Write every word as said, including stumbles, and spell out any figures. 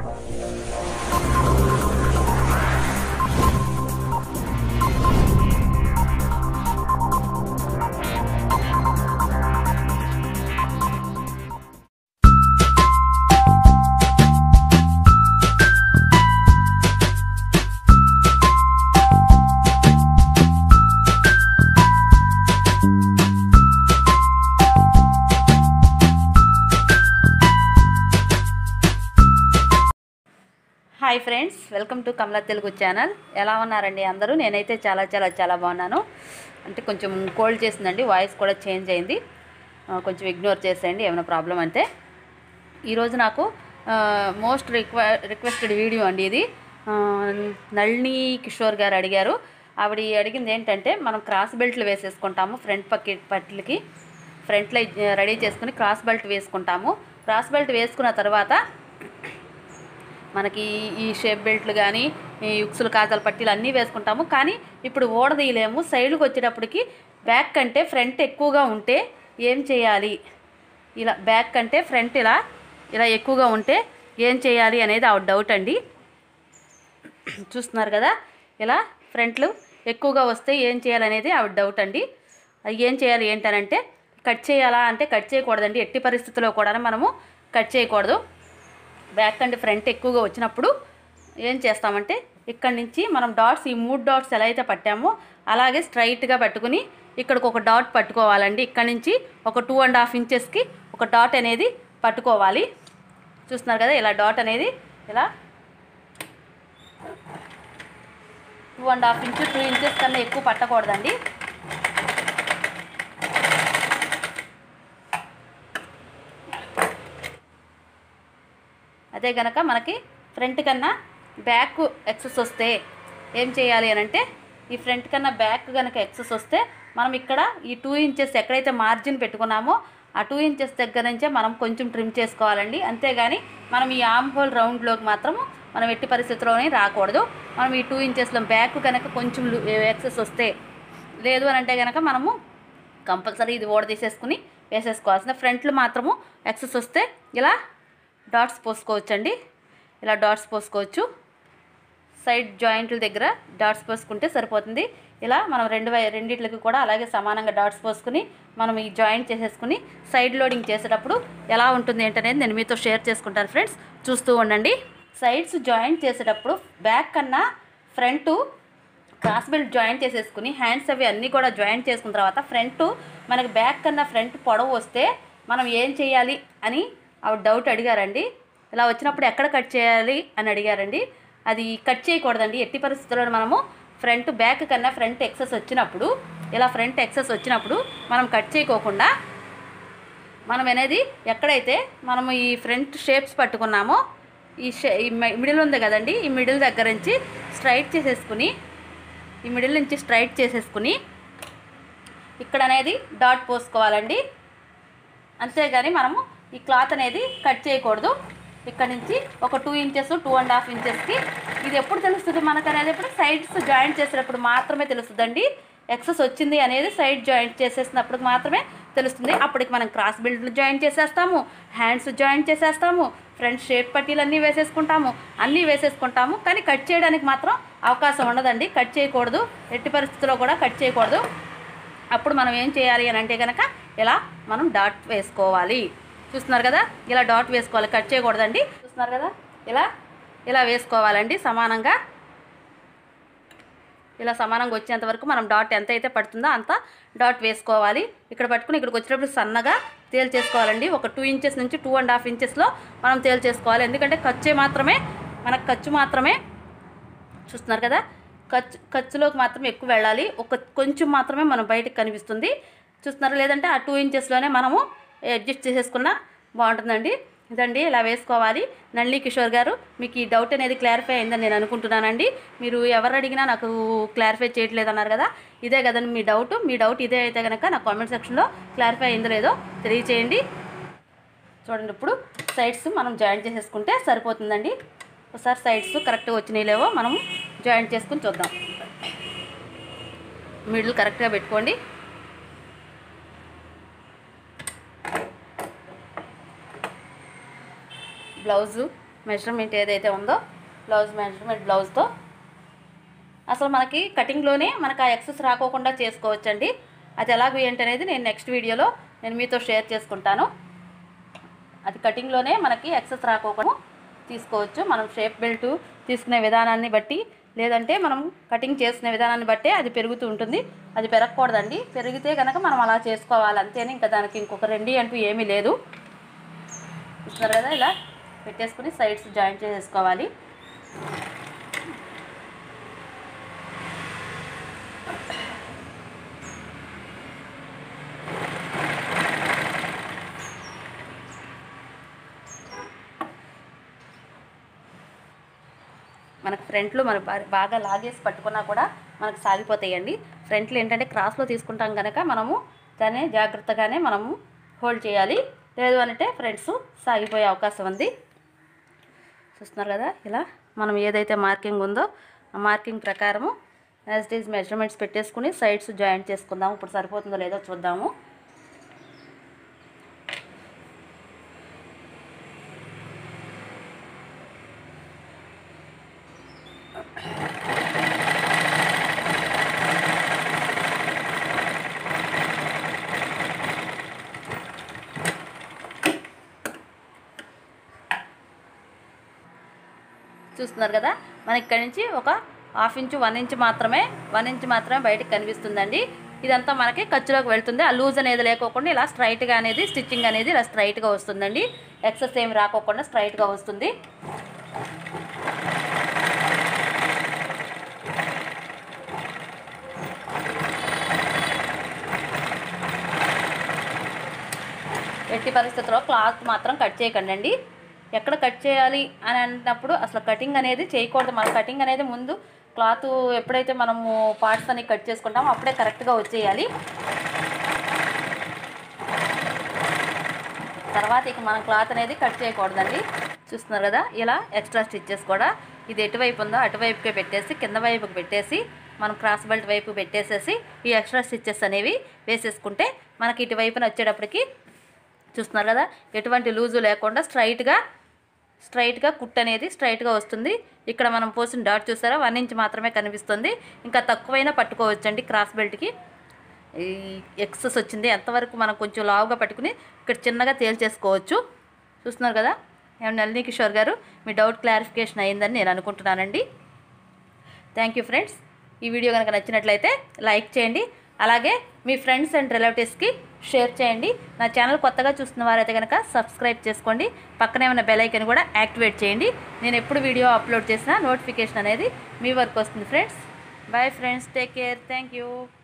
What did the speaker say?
Hi friends, welcome to Kamala Telugu channel. ఎలా ఉన్నారండి అందరూ? నేనైతే చాలా చాలా చాలా బాగున్నాను. అంటే కొంచెం కోల్డ్ చేసిందండి, వాయిస్ కూడా చేంజ్ అయింది, కొంచెం ఇగ్నోర్ చేసేయండి ఏమైనా ప్రాబ్లం అంటే. ఈరోజు నాకు మోస్ట్ రిక్వ రిక్వెస్టెడ్ వీడియో అండి ఇది. నళిని కిషోర్ గారు అడిగారు. ఆవిడ అడిగింది ఏంటంటే, మనం క్రాస్ బెల్ట్లు వేసేసుకుంటాము ఫ్రంట్ పక్కి పట్లకి, ఫ్రంట్లో రెడీ చేసుకుని క్రాస్ బెల్ట్ వేసుకుంటాము. క్రాస్ బెల్ట్ వేసుకున్న తర్వాత మనకి ఈ షేప్ బెల్ట్లు కానీ ఈ యుక్సులు కాజాల పట్టీలు అన్నీ వేసుకుంటాము. కానీ ఇప్పుడు ఓడదీయలేము. సైడ్కి వచ్చేటప్పటికి బ్యాక్ కంటే ఫ్రంట్ ఎక్కువగా ఉంటే ఏం చేయాలి, ఇలా బ్యాక్ కంటే ఫ్రంట్ ఇలా ఇలా ఎక్కువగా ఉంటే ఏం చేయాలి అనేది ఆవిడ డౌట్ అండి. చూస్తున్నారు కదా, ఇలా ఫ్రంట్లు ఎక్కువగా వస్తే ఏం చేయాలనేది ఆవిడ డౌట్ అండి. అది ఏం చేయాలి ఏంటనంటే, కట్ చేయాలా అంటే కట్ చేయకూడదండి. ఎట్టి పరిస్థితుల్లో కూడా మనము కట్ చేయకూడదు. బ్యాక్ అండ్ ఫ్రంట్ ఎక్కువగా వచ్చినప్పుడు ఏం చేస్తామంటే, ఇక్కడి నుంచి మనం డాట్స్, ఈ మూడు డాట్స్ ఎలా అయితే పట్టామో అలాగే స్ట్రైట్గా పట్టుకుని ఇక్కడికి ఒక డాట్ పట్టుకోవాలండి. ఇక్కడి నుంచి ఒక టూ అండ్ హాఫ్ ఇంచెస్కి ఒక డాట్ అనేది పట్టుకోవాలి. చూస్తున్నారు కదా, ఇలా డాట్ అనేది ఇలా two and half inch two inches కన్నా ఎక్కువ పట్టకూడదండి. అదే కనుక మనకి ఫ్రంట్ కన్నా బ్యాక్ ఎక్సెస్ వస్తే ఏం చేయాలి అని అంటే, ఈ ఫ్రంట్ కన్నా బ్యాక్ కనుక ఎక్సెస్ వస్తే మనం ఇక్కడ ఈ టూ ఇంచెస్ ఎక్కడైతే మార్జిన్ పెట్టుకున్నామో ఆ టూ ఇంచెస్ దగ్గర నుంచే మనం కొంచెం ట్రిమ్ చేసుకోవాలండి. అంతేగాని మనం ఈ ఆర్మ్ హోల్ రౌండ్లోకి మాత్రము మనం ఎట్టి పరిస్థితుల్లోనే రాకూడదు. మనం ఈ టూ ఇంచెస్లో బ్యాక్ కనుక కొంచెం ఎక్సెస్ వస్తే, లేదు అని అంటే కనుక మనము కంపల్సరీ ఇది ఓడ తీసేసుకుని వేసేసుకోవాల్సిన. ఫ్రంట్లు మాత్రము ఎక్సెస్ వస్తే ఇలా డాట్స్ పోసుకోవచ్చండి. ఇలా డాట్స్ పోసుకోవచ్చు. సైడ్ జాయింట్ల దగ్గర డాట్స్ పోసుకుంటే సరిపోతుంది. ఇలా మనం రెండు వై రెండిట్లకి కూడా అలాగే సమానంగా డాట్స్ పోసుకుని మనం ఈ జాయింట్ చేసేసుకుని సైడ్ లోడింగ్ చేసేటప్పుడు ఎలా ఉంటుంది ఏంటనేది నేను మీతో షేర్ చేసుకుంటాను ఫ్రెండ్స్. చూస్తూ ఉండండి. సైడ్స్ జాయింట్ చేసేటప్పుడు బ్యాక్ కన్నా ఫ్రంట్ క్రాస్ బెల్ట్ జాయింట్ చేసేసుకుని హ్యాండ్స్ అవి అన్నీ కూడా జాయింట్ చేసుకున్న తర్వాత ఫ్రంట్ మనకి బ్యాక్ కన్నా ఫ్రంట్ పొడవు వస్తే మనం ఏం చేయాలి అని ఆవిడ డౌట్ అడిగారండి. ఇలా వచ్చినప్పుడు ఎక్కడ కట్ చేయాలి అని అడిగారండి. అది కట్ చేయకూడదండి ఎట్టి పరిస్థితుల్లో. మనము ఫ్రంట్ బ్యాక్ కన్నా ఫ్రంట్ ఎక్సెస్ వచ్చినప్పుడు, ఇలా ఫ్రంట్ ఎక్సెస్ వచ్చినప్పుడు మనం కట్ చేయకోకుండా మనం అనేది ఎక్కడైతే మనము ఈ ఫ్రంట్ షేప్స్ పట్టుకున్నామో ఈ షే ఈ మిడిల్ ఉంది కదండి, ఈ మిడిల్ దగ్గర నుంచి స్ట్రైట్ చేసేసుకుని ఈ మిడిల్ నుంచి స్ట్రైట్ చేసేసుకుని ఇక్కడ అనేది డాట్ పోసుకోవాలండి. అంతేగాని మనము ఈ క్లాత్ అనేది కట్ చేయకూడదు. ఇక్కడ నుంచి ఒక two inches two and half ఇంచెస్కి ఇది ఎప్పుడు తెలుస్తుంది మనకు అనేది, ఇప్పుడు సైడ్స్ జాయింట్ చేసేటప్పుడు మాత్రమే తెలుస్తుందండి. ఎక్సెస్ వచ్చింది అనేది సైడ్ జాయింట్ చేసేసినప్పుడు మాత్రమే తెలుస్తుంది. అప్పటికి మనం క్రాస్ బెల్ట్లు జాయింట్ చేసేస్తాము, హ్యాండ్స్ జాయింట్ చేసేస్తాము, ఫ్రంట్ షేప్ పట్టీలు అన్నీ వేసేసుకుంటాము, అన్నీ వేసేసుకుంటాము. కానీ కట్ చేయడానికి మాత్రం అవకాశం ఉండదండి. కట్ చేయకూడదు, ఎట్టి పరిస్థితుల్లో కూడా కట్ చేయకూడదు. అప్పుడు మనం ఏం చేయాలి అని అంటే కనుక ఇలా మనం డాట్ వేసుకోవాలి. చూస్తున్నారు కదా, ఇలా డాట్ వేసుకోవాలి, కట్ చేయకూడదండి. చూస్తున్నారు కదా, ఇలా ఇలా వేసుకోవాలండి సమానంగా. ఇలా సమానంగా వచ్చేంత వరకు మనం డాట్ ఎంత అయితే పడుతుందో అంత డాట్ వేసుకోవాలి. ఇక్కడ పట్టుకుని ఇక్కడికి వచ్చేటప్పుడు సన్నగా తేల్ చేసుకోవాలండి. ఒక టూ ఇంచెస్ నుంచి టూ అండ్ హాఫ్ ఇంచెస్లో మనం తేల్ చేసుకోవాలి. ఎందుకంటే ఖర్చు మాత్రమే మనకు ఖర్చు మాత్రమే చూస్తున్నారు కదా, ఖర్చు ఖర్చులోకి మాత్రమే ఎక్కువ వెళ్ళాలి. ఒక కొంచెం మాత్రమే మనం బయటకు కనిపిస్తుంది. చూస్తున్నారు, లేదంటే ఆ టూ ఇంచెస్లోనే మనము అడ్జస్ట్ చేసేసుకున్నా బాగుంటుందండి. ఇదండి ఇలా వేసుకోవాలి. నళిని కిషోర్ గారు, మీకు ఈ డౌట్ అనేది క్లారిఫై అయిందని నేను అనుకుంటున్నానండి. మీరు ఎవరు అడిగినా నాకు క్లారిఫై చేయట్లేదు అన్నారు కదా, ఇదే కదండి మీ డౌట్. మీ డౌట్ ఇదే అయితే కనుక నా కామెంట్ సెక్షన్లో క్లారిఫై అయిందో లేదో తెలియచేయండి. చూడండి, ఇప్పుడు సైడ్స్ మనం జాయింట్ చేసేసుకుంటే సరిపోతుందండి. ఒకసారి సైడ్స్ కరెక్ట్గా వచ్చినాయి లేవో మనం జాయింట్ చేసుకుని చూద్దాం. మిడిల్ కరెక్ట్గా పెట్టుకోండి. బ్లౌజు మెజర్మెంట్ ఏదైతే ఉందో బ్లౌజ్ మెజర్మెంట్ బ్లౌజ్తో అసలు మనకి కటింగ్లోనే మనకు ఆ ఎక్సెస్ రాకోకుండా చేసుకోవచ్చండి. అది ఎలాగ ఏంటి అనేది నేను నెక్స్ట్ వీడియోలో నేను మీతో షేర్ చేసుకుంటాను. అది కటింగ్లోనే మనకి ఎక్సెస్ రాకోకుండా తీసుకోవచ్చు. మనం షేప్ బెల్ట్ తీసుకునే విధానాన్ని బట్టి లేదంటే మనం కటింగ్ చేసుకునే విధానాన్ని బట్టే అది పెరుగుతూ ఉంటుంది. అది పెరగకూడదండి. పెరిగితే కనుక మనం అలా చేసుకోవాలి అంతేనే. ఇంకా దానికి ఇంకొక రెండి అంటూ ఏమీ లేదు. చూస్తున్నారు కదా, ఇలా పెట్టేసుకుని సైడ్స్ జాయింట్ చేసేసుకోవాలి. మనకు ఫ్రంట్లో మనం బాగా లాగేసి పట్టుకున్నా కూడా మనకు సాగిపోతాయండి. ఫ్రంట్లో ఏంటంటే క్రాస్లో తీసుకుంటాం కనుక మనము దాన్ని జాగ్రత్తగానే మనము హోల్డ్ చేయాలి. లేదు అంటే ఫ్రంట్స్ సాగిపోయే అవకాశం ఉంది. చూస్తున్నారు కదా, ఇలా మనం ఏదైతే మార్కింగ్ ఉందో ఆ మార్కింగ్ ప్రకారము యాజ్ ఇట్ ఈజ్ మెజర్మెంట్స్ పెట్టేసుకుని సైడ్స్ జాయింట్ చేసుకుందాము. ఇప్పుడు సరిపోతుందో లేదో చూద్దాము. చూస్తున్నారు కదా, మన ఇక్కడి నుంచి ఒక హాఫ్ ఇంచు వన్ ఇంచ్ మాత్రమే వన్ ఇంచ్ మాత్రమే బయటకు కనిపిస్తుందండి. ఇదంతా మనకి ఖర్చులోకి వెళ్తుంది. ఆ లూజ్ అనేది లేకోకుండా ఇలా స్ట్రైట్గా అనేది స్టిచ్చింగ్ అనేది ఇలా స్ట్రైట్గా వస్తుందండి. ఎక్సెస్ ఏమి రాకోకుండా స్ట్రైట్గా వస్తుంది. ఎట్టి పరిస్థితుల్లో క్లాత్ మాత్రం కట్ చేయకండి అండి. ఎక్కడ కట్ చేయాలి అని అన్నప్పుడు అసలు కటింగ్ అనేది చేయకూడదు. మన కటింగ్ అనేది ముందు క్లాత్ ఎప్పుడైతే మనము పార్ట్స్ అన్ని కట్ చేసుకుంటామో అప్పుడే కరెక్ట్గా వచ్చేయాలి. తర్వాత ఇక మనం క్లాత్ అనేది కట్ చేయకూడదండి. చూస్తున్నారు కదా, ఇలా ఎక్స్ట్రా స్టిచ్చెస్ కూడా ఇది ఎటువైపు ఉందో అటువైపుకే పెట్టేసి కింద వైపుకి పెట్టేసి మనం క్రాస్ బెల్ట్ వైపు పెట్టేసేసి ఈ ఎక్స్ట్రా స్టిచ్చెస్ అనేవి వేసేసుకుంటే మనకి ఇటువైపున వచ్చేటప్పటికి చూస్తున్నారు కదా, ఎటువంటి లూజు లేకుండా స్ట్రైట్గా స్ట్రైట్గా కుట్ అనేది స్ట్రైట్గా వస్తుంది. ఇక్కడ మనం పోసిన డాట్ చూసారా, వన్ ఇంచ్ మాత్రమే కనిపిస్తుంది. ఇంకా తక్కువైనా పట్టుకోవచ్చండి. క్రాస్ బెల్ట్కి ఈ ఎక్సెస్ వచ్చింది ఎంతవరకు మనం కొంచెం లావుగా పట్టుకుని ఇక్కడ చిన్నగా తేల్చేసుకోవచ్చు. చూస్తున్నారు కదా, నళిని కిషోర్ గారు మీ డౌట్ క్లారిఫికేషన్ అయ్యిందని నేను అనుకుంటున్నానండి. Thank you friends. ఈ వీడియో కనుక నచ్చినట్లయితే లైక్ చేయండి. అలాగే మీ ఫ్రెండ్స్ అండ్ రిలేటివ్స్కి షేర్ చేయండి. నా ఛానల్ కొత్తగా చూస్తున్న వారైతే కనుక సబ్స్క్రైబ్ చేసుకోండి. పక్కనే ఉన్న బెల్ ఐకాన్ కూడా యాక్టివేట్ చేయండి. నేను ఎప్పుడు వీడియో అప్లోడ్ చేసినా నోటిఫికేషన్ అనేది మీ వరకు వస్తుంది friends. Bye friends, take care, thank you.